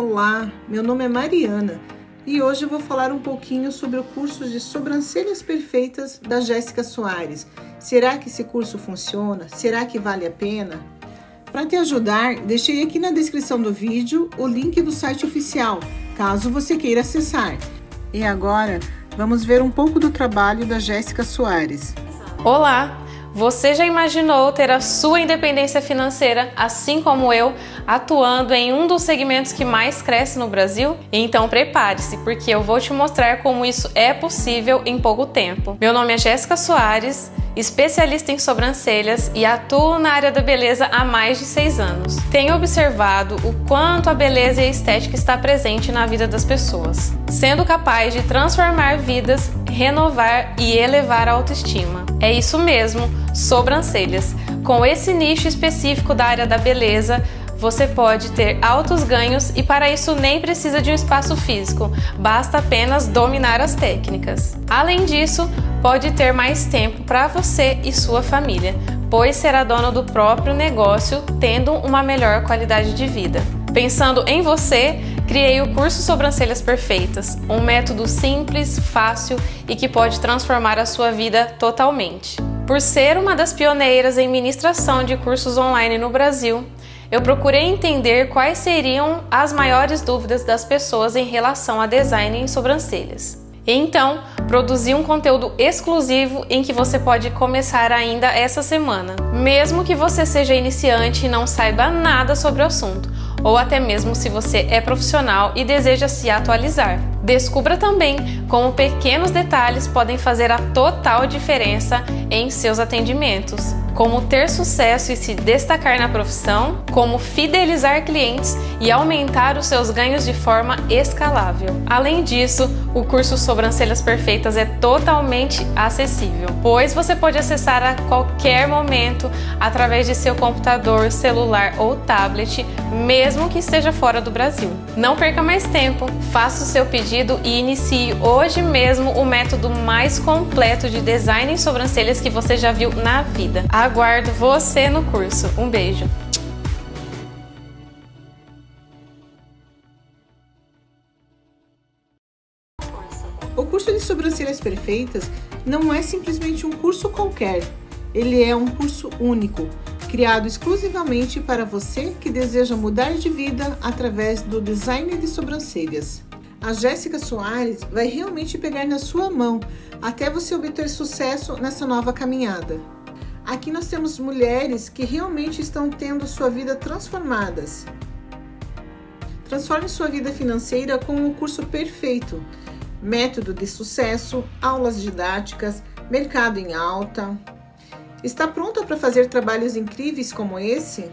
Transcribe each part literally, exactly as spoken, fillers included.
Olá, meu nome é Mariana e hoje eu vou falar um pouquinho sobre o curso de sobrancelhas perfeitas da Jéssica Soares. Será que esse curso funciona? Será que vale a pena? Para te ajudar, deixei aqui na descrição do vídeo o link do site oficial, caso você queira acessar. E agora, vamos ver um pouco do trabalho da Jéssica Soares. Olá! Você já imaginou ter a sua independência financeira, assim como eu, atuando em um dos segmentos que mais cresce no Brasil? Então prepare-se, porque eu vou te mostrar como isso é possível em pouco tempo. Meu nome é Jéssica Soares, especialista em sobrancelhas e atuo na área da beleza há mais de seis anos. Tenho observado o quanto a beleza e a estética está presente na vida das pessoas, sendo capaz de transformar vidas, renovar e elevar a autoestima. É isso mesmo, sobrancelhas. Com esse nicho específico da área da beleza, você pode ter altos ganhos e para isso nem precisa de um espaço físico, basta apenas dominar as técnicas. Além disso, pode ter mais tempo para você e sua família, pois será dono do próprio negócio, tendo uma melhor qualidade de vida. Pensando em você, criei o curso Sobrancelhas Perfeitas, um método simples, fácil e que pode transformar a sua vida totalmente. Por ser uma das pioneiras em ministração de cursos online no Brasil, eu procurei entender quais seriam as maiores dúvidas das pessoas em relação a design em sobrancelhas. Então, produzi um conteúdo exclusivo em que você pode começar ainda essa semana, mesmo que você seja iniciante e não saiba nada sobre o assunto, ou até mesmo se você é profissional e deseja se atualizar. Descubra também como pequenos detalhes podem fazer a total diferença em seus atendimentos, como ter sucesso e se destacar na profissão, como fidelizar clientes e aumentar os seus ganhos de forma escalável. Além disso, o curso Sobrancelhas Perfeitas é totalmente acessível, pois você pode acessar a qualquer momento através de seu computador, celular ou tablet, mesmo que esteja fora do Brasil. Não perca mais tempo, faça o seu pedido e inicie hoje mesmo o método mais completo de design em sobrancelhas que você já viu na vida. Aguardo você no curso. Um beijo! O curso de Sobrancelhas Perfeitas não é simplesmente um curso qualquer. Ele é um curso único, criado exclusivamente para você que deseja mudar de vida através do design de sobrancelhas. A Jéssica Soares vai realmente pegar na sua mão até você obter sucesso nessa nova caminhada. Aqui nós temos mulheres que realmente estão tendo sua vida transformadas. Transforme sua vida financeira com o curso perfeito. Método de sucesso, aulas didáticas, mercado em alta. Está pronta para fazer trabalhos incríveis como esse?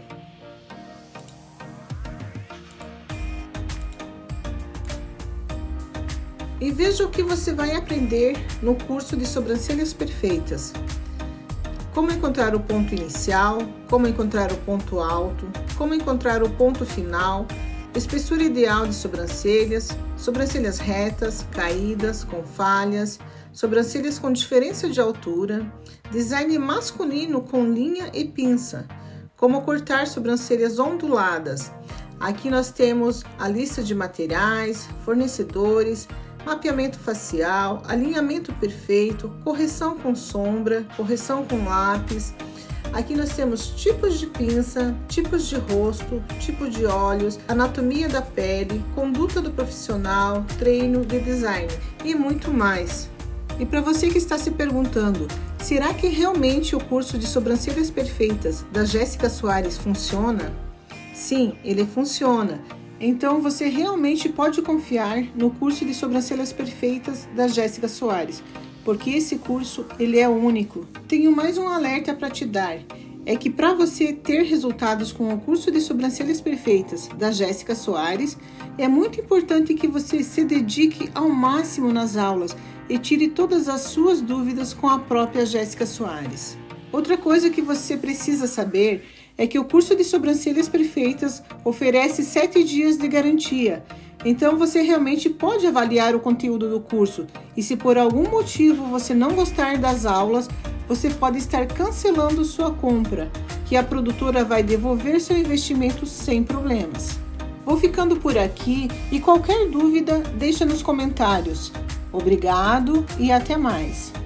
E veja o que você vai aprender no curso de Sobrancelhas Perfeitas. Como encontrar o ponto inicial, como encontrar o ponto alto, como encontrar o ponto final, espessura ideal de sobrancelhas, sobrancelhas retas, caídas, com falhas, sobrancelhas com diferença de altura, design masculino com linha e pinça, como cortar sobrancelhas onduladas. Aqui nós temos a lista de materiais, fornecedores, mapeamento facial, alinhamento perfeito, correção com sombra, correção com lápis. Aqui nós temos tipos de pinça, tipos de rosto, tipo de olhos, anatomia da pele, conduta do profissional, treino de design e muito mais. E para você que está se perguntando, será que realmente o curso de Sobrancelhas Perfeitas da Jéssica Soares funciona? Sim, ele funciona. Então você realmente pode confiar no curso de Sobrancelhas Perfeitas da Jéssica Soares, porque esse curso ele é único. Tenho mais um alerta para te dar, é que para você ter resultados com o curso de Sobrancelhas Perfeitas da Jéssica Soares, é muito importante que você se dedique ao máximo nas aulas e tire todas as suas dúvidas com a própria Jéssica Soares. Outra coisa que você precisa saber é que o curso de Sobrancelhas Perfeitas oferece sete dias de garantia. Então você realmente pode avaliar o conteúdo do curso e se por algum motivo você não gostar das aulas, você pode estar cancelando sua compra, que a produtora vai devolver seu investimento sem problemas. Vou ficando por aqui e qualquer dúvida deixa nos comentários. Obrigado e até mais!